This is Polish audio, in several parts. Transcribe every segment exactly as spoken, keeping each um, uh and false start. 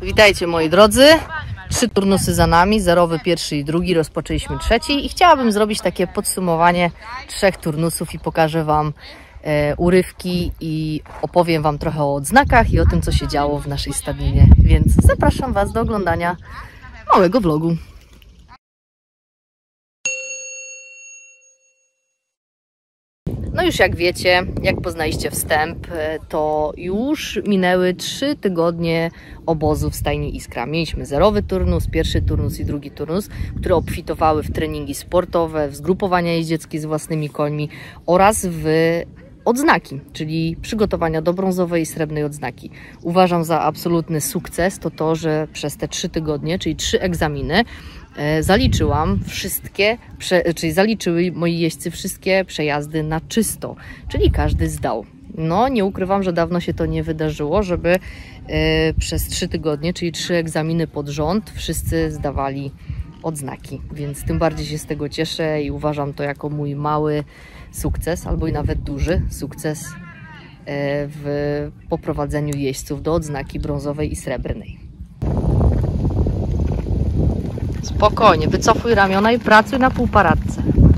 Witajcie moi drodzy, trzy turnusy za nami, zerowy pierwszy i drugi, rozpoczęliśmy trzeci i chciałabym zrobić takie podsumowanie trzech turnusów i pokażę Wam e, urywki i opowiem Wam trochę o odznakach i o tym, co się działo w naszej stadninie, więc zapraszam Was do oglądania małego vlogu. No już jak wiecie, jak poznaliście wstęp, to już minęły trzy tygodnie obozu w stajni Iskra. Mieliśmy zerowy turnus, pierwszy turnus i drugi turnus, które obfitowały w treningi sportowe, w zgrupowania jeździeckie z własnymi końmi oraz w odznaki, czyli przygotowania do brązowej i srebrnej odznaki. Uważam za absolutny sukces to to, że przez te trzy tygodnie, czyli trzy egzaminy, zaliczyłam wszystkie, czyli zaliczyły moi jeźdźcy wszystkie przejazdy na czysto, czyli każdy zdał. No nie ukrywam, że dawno się to nie wydarzyło, żeby przez trzy tygodnie, czyli trzy egzaminy pod rząd, wszyscy zdawali odznaki, więc tym bardziej się z tego cieszę i uważam to jako mój mały sukces, albo i nawet duży sukces w poprowadzeniu jeźdźców do odznaki brązowej i srebrnej. Spokojnie, wycofuj ramiona i pracuj na półparadce.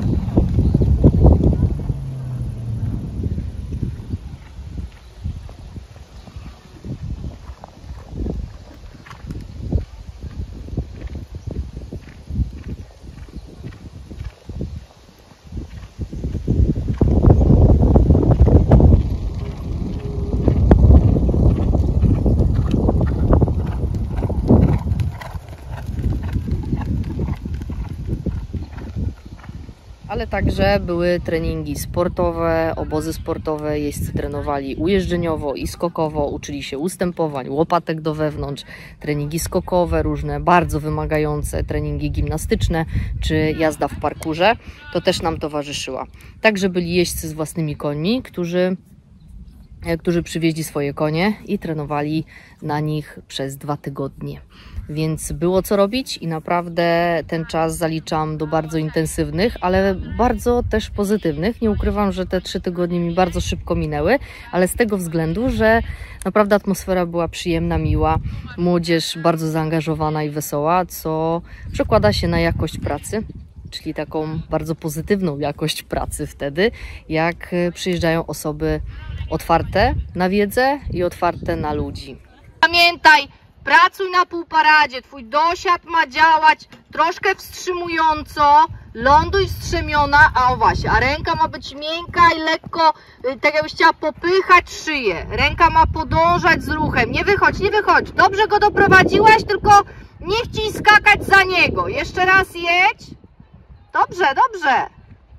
Ale także były treningi sportowe, obozy sportowe, jeźdźcy trenowali ujeżdżeniowo i skokowo, uczyli się ustępowań, łopatek do wewnątrz, treningi skokowe, różne bardzo wymagające, treningi gimnastyczne czy jazda w parkurze, to też nam towarzyszyła. Także byli jeźdźcy z własnymi końmi, którzy, którzy przywieźli swoje konie i trenowali na nich przez dwa tygodnie. Więc było co robić i naprawdę ten czas zaliczam do bardzo intensywnych, ale bardzo też pozytywnych. Nie ukrywam, że te trzy tygodnie mi bardzo szybko minęły, ale z tego względu, że naprawdę atmosfera była przyjemna, miła, młodzież bardzo zaangażowana i wesoła, co przekłada się na jakość pracy, czyli taką bardzo pozytywną jakość pracy wtedy, jak przyjeżdżają osoby otwarte na wiedzę i otwarte na ludzi. Pamiętaj! Pracuj na półparadzie, twój dosiad ma działać troszkę wstrzymująco, ląduj wstrzemiona, a o właśnie, a ręka ma być miękka i lekko, tak jakbyś chciała popychać szyję. Ręka ma podążać z ruchem, nie wychodź, nie wychodź, dobrze go doprowadziłaś, tylko nie chciej skakać za niego. Jeszcze raz jedź, dobrze, dobrze,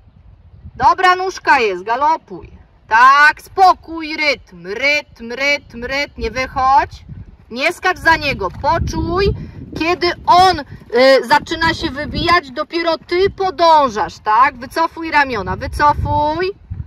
dobra nóżka jest, galopuj, tak, spokój, rytm, rytm, rytm, rytm, nie wychodź. Nie skacz za niego, poczuj, kiedy on y, zaczyna się wybijać, dopiero ty podążasz, tak? Wycofuj ramiona, wycofuj.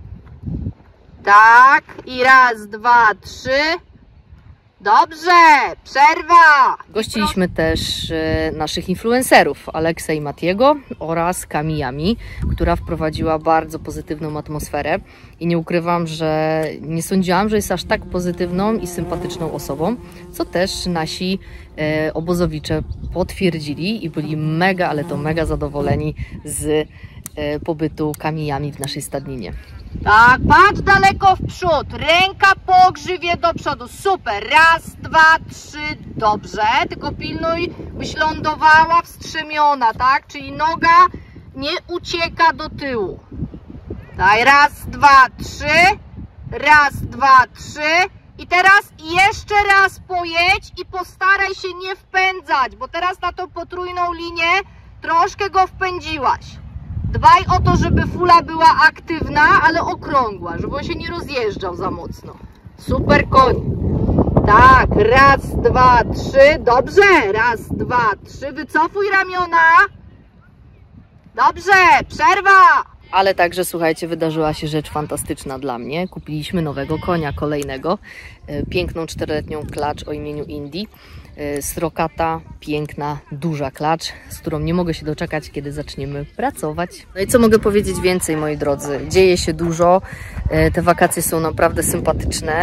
Tak, i raz, dwa, trzy. Dobrze, przerwa. Gościliśmy też y, naszych influencerów, Aleksę i Matiego oraz Kamiyami, która wprowadziła bardzo pozytywną atmosferę i nie ukrywam, że nie sądziłam, że jest aż tak pozytywną i sympatyczną osobą, co też nasi y, obozowicze potwierdzili i byli mega, ale to mega zadowoleni z y, pobytu Kamiyami w naszej stadninie. Tak, patrz daleko w przód, ręka po grzywie do przodu, super, raz, dwa, trzy, dobrze, tylko pilnuj, byś lądowała wstrzemiona, tak, czyli noga nie ucieka do tyłu. Tak, raz, dwa, trzy, raz, dwa, trzy i teraz jeszcze raz pojedź i postaraj się nie wpędzać, bo teraz na tą potrójną linię troszkę go wpędziłaś. Dbaj o to, żeby fula była aktywna, ale okrągła, żeby on się nie rozjeżdżał za mocno. Super koń. Tak, raz, dwa, trzy, dobrze, raz, dwa, trzy, wycofuj ramiona. Dobrze, przerwa. Ale także, słuchajcie, wydarzyła się rzecz fantastyczna dla mnie. Kupiliśmy nowego konia, kolejnego, piękną czteroletnią klacz o imieniu Indy. Srokata, piękna, duża klacz, z którą nie mogę się doczekać, kiedy zaczniemy pracować. No i co mogę powiedzieć więcej, moi drodzy? Dzieje się dużo, te wakacje są naprawdę sympatyczne.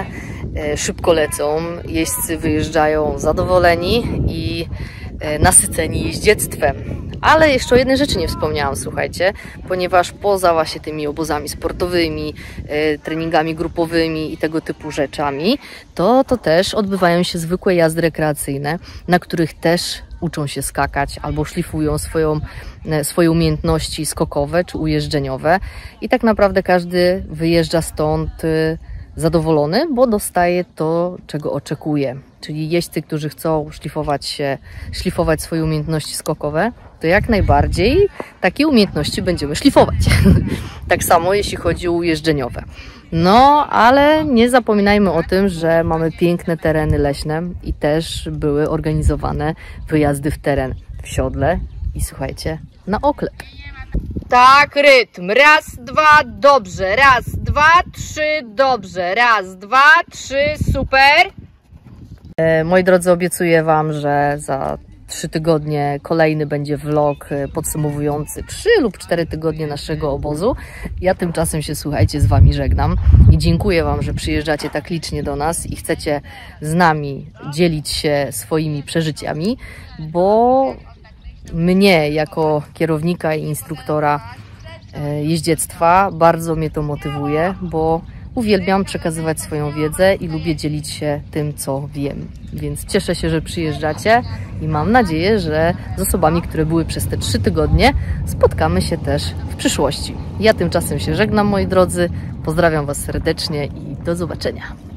szybko lecą, jeźdźcy wyjeżdżają zadowoleni i nasyceni jeździectwem. Ale jeszcze o jednej rzeczy nie wspomniałam, słuchajcie, ponieważ poza właśnie tymi obozami sportowymi, treningami grupowymi i tego typu rzeczami, to, to też odbywają się zwykłe jazdy rekreacyjne, na których też uczą się skakać albo szlifują swoją, swoje umiejętności skokowe czy ujeżdżeniowe i tak naprawdę każdy wyjeżdża stąd zadowolony, bo dostaje to, czego oczekuje. Czyli jeźdźcy, którzy chcą szlifować się, szlifować swoje umiejętności skokowe, to jak najbardziej takie umiejętności będziemy szlifować. Tak samo jeśli chodzi o ujeżdżeniowe. No, ale nie zapominajmy o tym, że mamy piękne tereny leśne i też były organizowane wyjazdy w teren w siodle i słuchajcie, na oklep. Tak, rytm. Raz, dwa, dobrze. Raz, dwa, trzy, dobrze. Raz, dwa, trzy, super. E, moi drodzy, obiecuję Wam, że za trzy tygodnie kolejny będzie vlog podsumowujący trzy lub cztery tygodnie naszego obozu. Ja tymczasem się, słuchajcie, z Wami żegnam i dziękuję Wam, że przyjeżdżacie tak licznie do nas i chcecie z nami dzielić się swoimi przeżyciami, bo mnie jako kierownika i instruktora jeździectwa bardzo mnie to motywuje, bo uwielbiam przekazywać swoją wiedzę i lubię dzielić się tym, co wiem. Więc cieszę się, że przyjeżdżacie i mam nadzieję, że z osobami, które były przez te trzy tygodnie, spotkamy się też w przyszłości. Ja tymczasem się żegnam, moi drodzy. Pozdrawiam Was serdecznie i do zobaczenia.